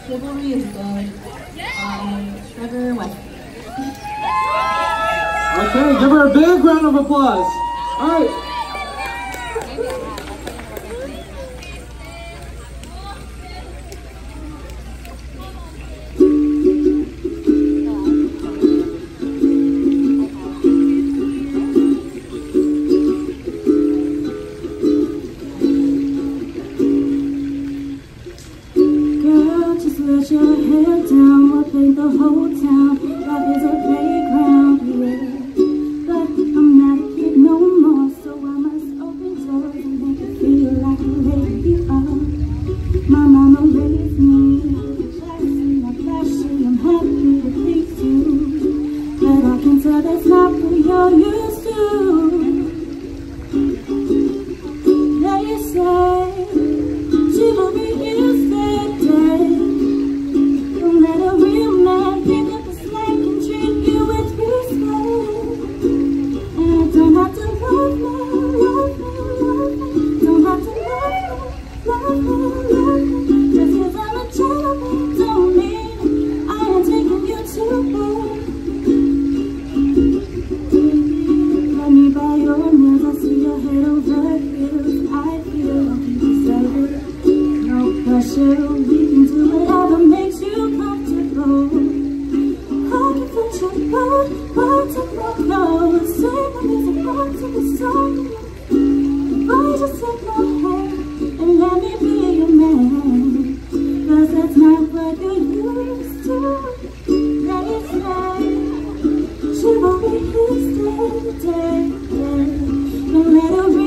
Chivalry is Dead by Trevor West. Okay, give her a big round of applause. All right. Let your hair down, we'll paint the whole town. Life is a playground, yeah. But I'm not a kid no more, so I must open doors and make it feel like a lady. My mama raised me classy, I'm flashy, I'm happy to please you. But I can tell that's not what you're used to. They say chivalry is the day. Let a real man pick up the slack and treat you with respect. And I don't have to love me. Don't have to love me. Just 'cause I'm a gentleman don't mean I am taking you too far. Let me buy your nails, I see your head over heels. I feel like you deserve it. No pressure, we can do whatever makes you comfortable. I can put your blood to my clothes. Sing the music back to the song. Boy, just take my hand and let me be your man. 'Cause that's not what you used to. They say chivalry is dead. Don't let